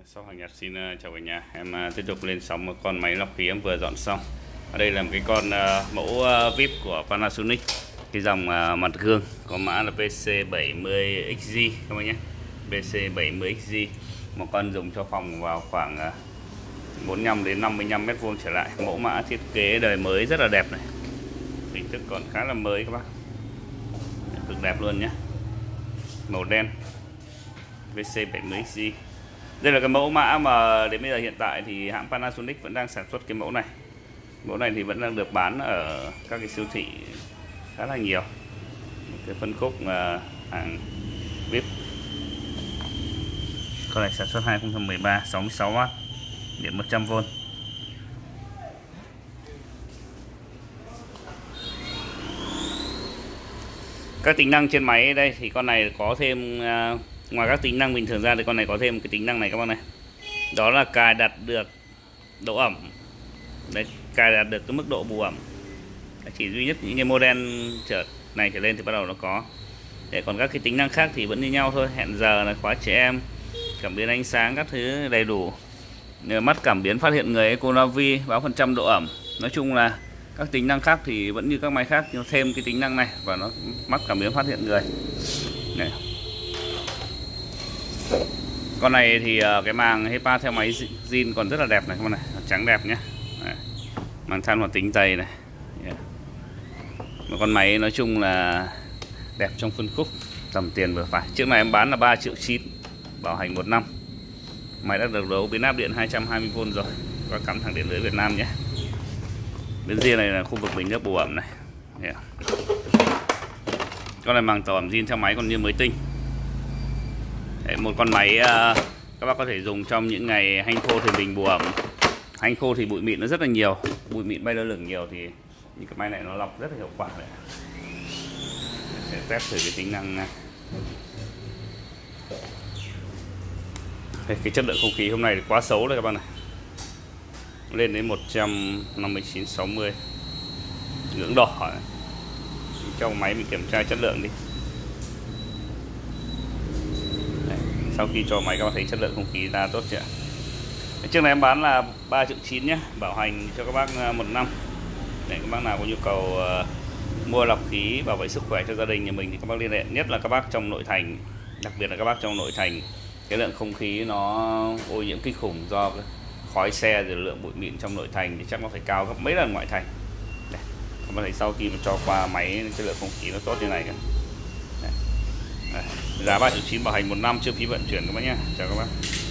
Sau Hoàng Nhật xin chào cả nhà. Em tiếp tục lên sóng một con máy lọc khí em vừa dọn xong. Ở đây là một cái con mẫu VIP của Panasonic, cái dòng mặt gương có mã là PC70XG các bạn nhé. PC70XG, một con dùng cho phòng vào khoảng 45 đến 55 mét vuông trở lại. Mẫu mã thiết kế đời mới rất là đẹp này, hình thức còn khá là mới các bác, cực đẹp luôn nhé. Màu đen PC70XG. Đây là cái mẫu mã mà đến bây giờ hiện tại thì hãng Panasonic vẫn đang sản xuất cái mẫu này. Mẫu này thì vẫn đang được bán ở các cái siêu thị khá là nhiều. Cái phân khúc hàng VIP. Con này sản xuất 2013, 66W, điện 100V. Các tính năng trên máy đây thì con này có thêm, ngoài các tính năng bình thường ra thì con này có thêm cái tính năng này các bạn này. Đó là cài đặt được độ ẩm. Đấy, cài đặt được cái mức độ bù ẩm. Chỉ duy nhất những cái model này trở lên thì bắt đầu nó có. Để còn các cái tính năng khác thì vẫn như nhau thôi. Hẹn giờ, là khóa trẻ em, cảm biến ánh sáng, các thứ đầy đủ. Mắt cảm biến phát hiện người, Econavi, báo phần trăm độ ẩm. Nói chung là các tính năng khác thì vẫn như các máy khác, nhưng thêm cái tính năng này và nó mắt cảm biến phát hiện người này. Con này thì cái màng HEPA theo máy zin còn rất là đẹp này các bạn này, trắng đẹp nhé. Màng than hoạt tính dày này. Một con máy nói chung là đẹp trong phân khúc tầm tiền vừa phải. Trước này em bán là 3,9 triệu, bảo hành 1 năm. Máy đã được đấu biến áp điện 220V rồi, và cắm thẳng điện lưới Việt Nam nhé. Bên riêng này là khu vực bình nước bù ẩm này. Con này màng tổ ẩm zin theo máy còn như mới tinh. Đấy, một con máy các bác có thể dùng trong những ngày hanh khô thì bình bù ẩm. Hanh khô thì bụi mịn nó rất là nhiều, bụi mịn bay lơ lửng nhiều thì những cái máy này nó lọc rất là hiệu quả đấy. Sẽ test thử cái tính năng này. Cái chất lượng không khí hôm nay thì quá xấu đấy các bạn này, lên đến 159-60, ngưỡng đỏ. Cho máy mình kiểm tra chất lượng đi. Đấy, sau khi cho máy các bạn thấy chất lượng không khí ra tốt chưa? Trước này em bán là 3,9 triệu nhé, bảo hành cho các bác 1 năm. Để các bác nào có nhu cầu mua lọc khí bảo vệ sức khỏe cho gia đình nhà mình thì các bác liên hệ. Nhất là các bác trong nội thành, đặc biệt là các bác trong nội thành, cái lượng không khí nó ô nhiễm kinh khủng do khói xe rồi lượng bụi mịn trong nội thành thì chắc nó phải cao gấp mấy lần ngoại thành. Đây, các bác thấy sau khi mà cho qua máy cái lượng không khí nó tốt như này kìa. Giá 3,9 triệu bảo hành 1 năm, chưa phí vận chuyển các bác nhé. Chào các bác.